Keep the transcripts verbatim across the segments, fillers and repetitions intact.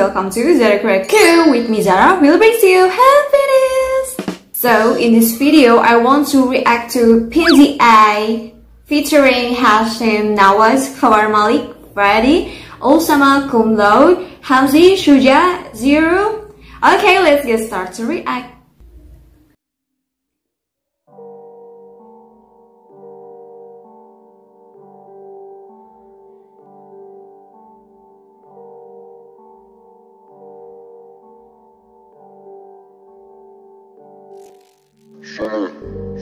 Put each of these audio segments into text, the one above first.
welcome to Zara Correct Q. With me Zara will bring you happiness. So in this video I want to react to Pindi A featuring Hashim Nawaz, Khawar Malik, Freddy, Osama Cum Laude, Hamzi, Shuja, Zero. Okay, let's get started to react. Sure.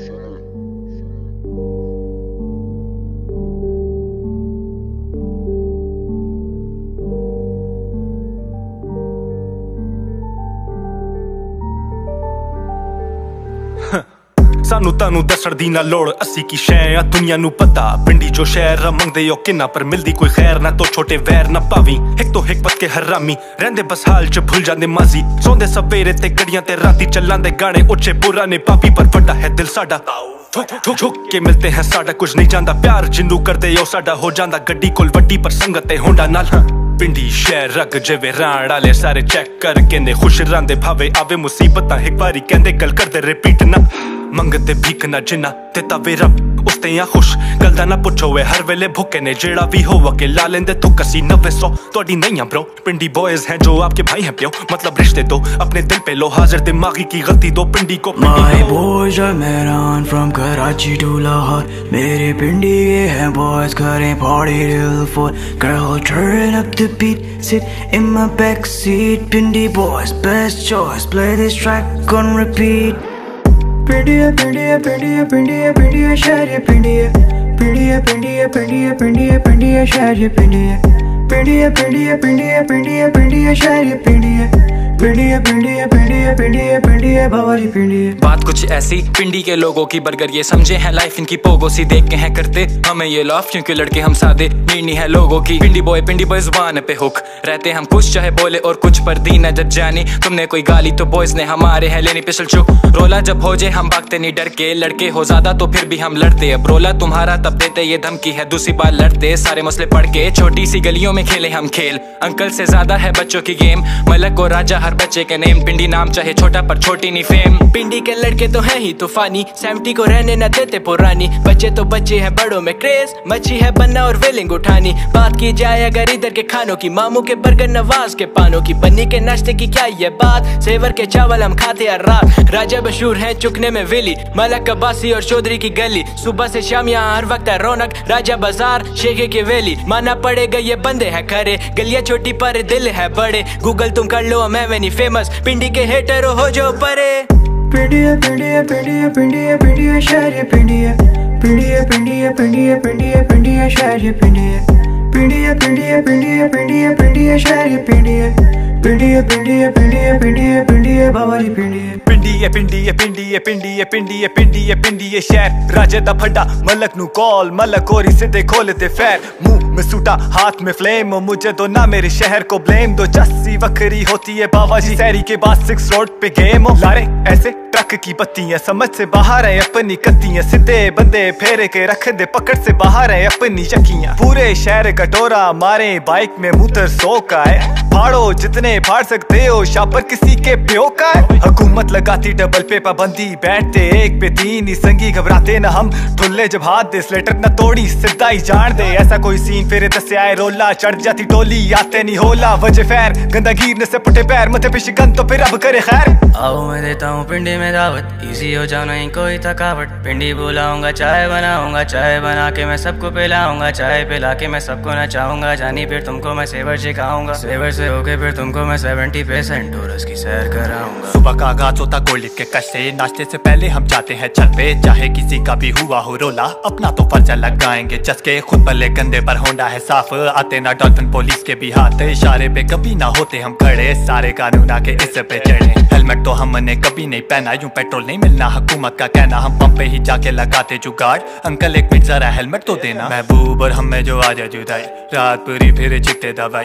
सानू तानू दसण दी ना लोड़ अस्सी की शै आ दुनिया नू पता पिंडी जो शहर मंगदे ओ किन्ना पर मिलदी कोई खैर ना तो छोटे वैर ना पावी एक तो हिकमत के हरामी रहंदे बस हाल च भूल जांदे माजी सोंदे सवेरे ते गड़ियां ते राती चलांदे गाने उच्चे पुराने पापी पर वड्डा है दिल साडा ठुक ठुक के मिलते हैं साडा कुछ नहीं जानदा प्यार जिन्नू करदे ओ साडा हो जांदा गड्डी कोल वड्डी पर संगत ते होंडा नाल पिंडी शहर रग जिवे राण आले सारे चेक करके ने खुश रहांदे भावे आवे मुसीबतां एक बारी कहंदे गल करदे रिपीट ना मंगते भीख ना जिन्ना ते तवे रब उसते या खुश गलदा ना पुछो वे हर वेले भुके ने जेड़ा भी हो के ला लेंदे तू कसी नब्बे सौ तोड़ी नहीं ब्रो पिंडी बॉयज हैं जो आपके भाई हैं प्यो मतलब रिश्ते दो अपने दिल पे लो हाजिर दिमागी की गलती दो पिंडी को My boys are Mehran from Karachi to Lahore मेरे पिंडी के हैं boys करें party till four girl turn up the beat sit in my back seat Pindi boys best choice play this track on repeat Pindiya, Pindiya, Pindiya, Pindiya, Pindiya, Shahriya, Pindiya Pindiya, Pindiya, Pindiya, Pindiya, Pindiya, Shahriya, Pindiya Pindiya, Pindiya, Pindiya, Pindiya, Pindiya, Shahriya, Pindiya Pindiya, Pindiya, Pindiya, Pindiya, Pindiya, Bawari, Pindiya बात कुछ ऐसी पिंडी के लोगों की burger ये समझे हैं life इनकी पोगो सी देख के हैं करते हमें ये लॉफ क्योंकि लड़के हम सादे नीनी है लोगों की पिंडी बॉय पिंडी बॉय जुबान पे हुक रहते हम कुछ चाहे बोले और कुछ पर दी न जब जानी तुमने कोई गाली तो बॉयज ने हमारे है लेनी पिछल चुक रोला जब हो जाए हम भागते नहीं डर के लड़के हो ज्यादा तो फिर भी हम लड़ते अब रोला तुम्हारा तब देते ये धमकी है दूसरी बार लड़ते सारे मसले पढ़ के छोटी सी गलियों में खेले हम खेल अंकल से ज्यादा है बच्चों की गेम मलक और राजा हर बच्चे के नेम पिंडी नाम चाहे छोटा पर छोटी नहीं फेम पिंडी के लड़के तो हैं ही तूफानी सेवेंटी को रहने न देते पुरानी बच्चे तो बच्चे हैं बड़ों में क्रेज मच्छी है बनना और वेलिंग उठानी बात की जाए अगर इधर के खानों की मामू के बर्गर नवाज के पानों की बन्नी के नाश्ते की क्या ये बात सेवर के चावल हम खाते हर रात राजा मशहूर है चुकने में वेली मलक अब्बासी और चौधरी की गली सुबह से शाम यहाँ हर वक्त है रौनक राजा बाजार शेखे की वेली माना पड़ेगा ये बंदे हैं खरे गलियां छोटी पर दिल है बड़े गूगल तुम कर लो मैं नहीं फेमस पिंडी के हेटर हो जो परे Pindiya, Pindiya, Pindiya, Pindiya, Pindiya, Shahriya, Pindiya Pindiya, Pindiya, Pindiya, Pindiya, Pindiya, Shahriya, Pindiya Pindiya, Pindiya, Pindiya, Pindiya, Pindiya, Shahriya, Pindiya Pindiya, Pindiya, Pindiya, Pindiya, Pindiya, Bawari, Pindiya पिंडी पिंडी पिंडी पिंडी पिंडी पिंडी पिंडी शहर राजे दा फड्डा मलक नु कॉल मलक और सीधे खोले दे फैर मुंह में सूटा हाथ में फ्लेम मुझे तो ना मेरे शहर को ब्लेम दो जस्सी वक्री होती है बाबा जी शहरी के बाद सिक्स रोड पे गेम लारे ऐसे ट्रक की बत्तियां समझ से बाहर है अपनी कत्तियां सीधे बंदे फेरे के रख दे पकड़ से बाहर है अपनी यकियां पूरे शहर कटोरा मारे बाइक में मुतर सो का है फाड़ो जितने फाड़ सकते हो शापर किसी के प्यो का है हुकूमत लगाती डबल पे पाबंदी बैठते एक पे तीन ही संगी घबराते न हम ठुल्ले जब हाथ दे स्लेटर न तोड़ी सिद्धा ही जान दे ऐसा कोई सीन फेरे दसे आए रोला चढ़ जाती टोली आते नहीं होला वजह फैर गंदा गिरने से पुटे पैर मथे पे शिकन तो फिर अब करे खैर आओ मैं देता हूँ पिंडी में दावत इजी हो जाओ नहीं कोई थकावट पिंडी बुलाऊंगा चाय बनाऊंगा चाय बना के मैं सबको पिलाऊंगा चाय पिला के मैं सबको नचाऊंगा जानी फिर तुमको मैं सेवर सिखाऊंगा सेवर से होके फिर तुमको मैं सेवेंटी परसेंट टूरिस्ट की सैर कराऊंगा सुबह का आगाज होता गोल्ड के कश से नाश्ते से पहले हम जाते हैं छत पे चाहे किसी का भी हुआ हो रोला अपना तो फर्ज लगाएंगे जसके खुद भले कंधे पर होंडा है साफ आते ना डॉल्फिन पुलिस के भी हाथ इशारे पे कभी ना होते हम खड़े सारे कानून आके इस पे चढ़े हेलमेट तो हमने कभी नहीं पहना यूं पेट्रोल नहीं मिलना हुकूमत का कहना हम पंप पे ही जाके लगाते जुगाड़ अंकल एक मिनट जरा हेलमेट तो देना महबूब और हमें जो आजा जुदाई रात पूरी फिर चिकते दवाई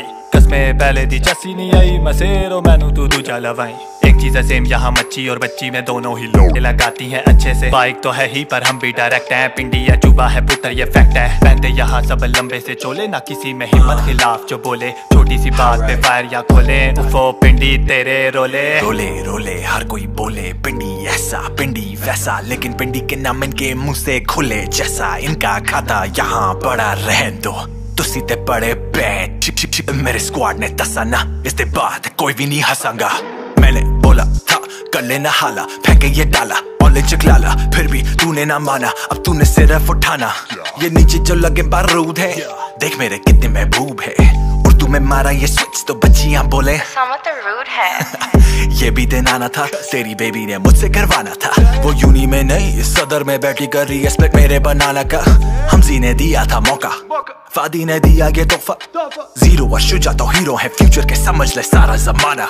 बस में पहले दी चस्सी नहीं आई मसेरो मैनू तू दूजा लवाई एक चीज है सेम यहाँ मच्छी और बच्ची में दोनों ही लोग लगाती हैं अच्छे से बाइक तो है ही पर हम भी डायरेक्ट हैं पिंडी या चुबा है पुत्र ये फैक्ट है पहनते यहाँ सब लंबे से चोले ना किसी में हिम्मत खिलाफ जो बोले छोटी सी बात पे फायर या खोले उफो पिंडी तेरे रोले रोले रोले हर कोई बोले पिंडी ऐसा पिंडी वैसा लेकिन पिंडी के नाम इनके मुंह से खुले जैसा इनका खाता यहाँ बड़ा रहन दो तुसी ते बड़े बैठ चिप चिप चिप मेरे स्क्वाड ने दसा ना इसके बाद कोई भी नहीं हंसागा मैंने बोला था कर लेना हाला फेंके ये डाला ओले चिकलाला फिर भी तूने ना माना अब तूने सिर्फ उठाना ये नीचे जो लगे बारूद है देख मेरे कितने महबूब है उर्दू में मारा ये स्विच तो बच्चियां बोले समझ रूड है ये भी दिन आना था तेरी बेबी ने मुझसे करवाना था वो यूनी में नहीं सदर में बैठी कर रही है स्प्लिट मेरे बनाना का हमजी ने दिया था मौका फादी ने दिया ये तोहफा जीरो व शुजा तो हीरो है फ्यूचर के समझ ले सारा जमाना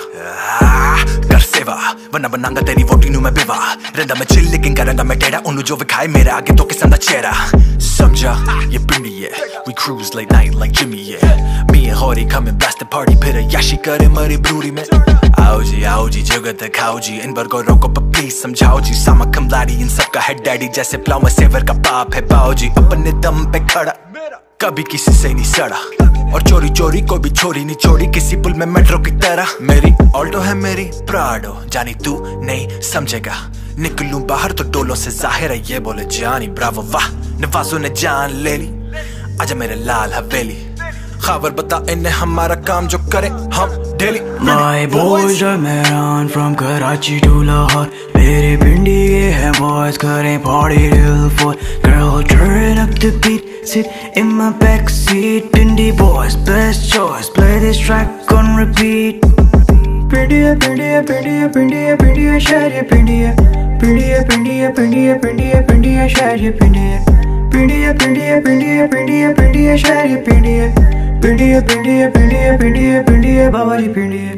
कर सेवा वरना बनांगा तेरी वोटी नू मैं बेवा रंदा मैं चिल लेकिन करूंगा मैं टेढ़ा उन्हें जो विखाए मेरे आगे तो किस्म दा चेहरा समझा ये पिंडी है we cruise late night like Jimmy yeah me and Hori come and blast the party फिर याशी करे मरी ब्रूरी में आओ जी आओ जी जगत दिखाओ जी इन पर को रोको पर प्लीज समझाओ जी सामा कमलारी इन सब का है डैडी जैसे प्लाव में सेवर का पाप है बाओ जी अपने दम पे खड़ा कभी किसी से नहीं सड़ा और चोरी चोरी कोई भी छोरी नहीं छोड़ी किसी पुल में मेट्रो की तरह मेरी ऑल्टो है मेरी प्राडो जानी तू नहीं समझेगा निकलूं बाहर तो डोलों से जाहिर है ये बोले जानी ब्रावो वाह नवाजों ने जान ले ली आजा मेरे लाल हवेली खबर बता इन्हें हमारा काम जो करे हम daily My boys are Mehran from Karachi to Lahore मेरे पिंडी के हैं boys करें party till four Girl turn up the beat sit in my backseat Pindi boys best choice play this track on repeat Pindiya Pindiya Pindiya Pindiya Pindiya Shariya Pindiya Pindiya Pindiya Pindiya Pindiya Pindiya Shariya Pindiya Pindiya Pindiya Pindiya Pindiya Pindiya Shariya Pindiya Pindiya Pindiya Pindiya Pindiya Pindiya Babaji Pindiya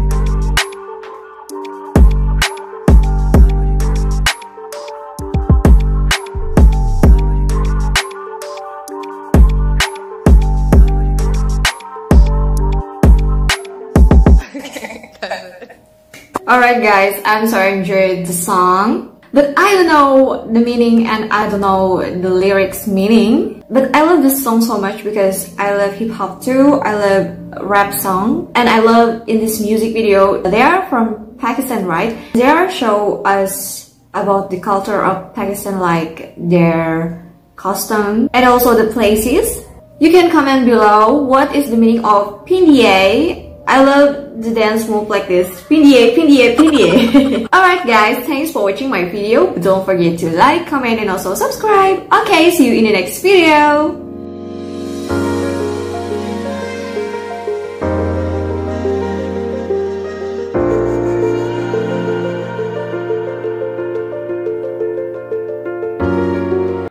Alright guys, I'm sorry I enjoyed the song, but I don't know the meaning and I don't know the lyrics meaning. But I love this song so much because I love hip hop too, I love rap song, and I love in this music video, they are from Pakistan, right? They are show us about the culture of Pakistan, like their costume and also the places. You can comment below what is the meaning of Pindiye. I love the dance move like this. Pindiye, Pindiye, Pindiye. Alright guys, thanks for watching my video. Don't forget to like, comment and also subscribe. Okay, see you in the next video.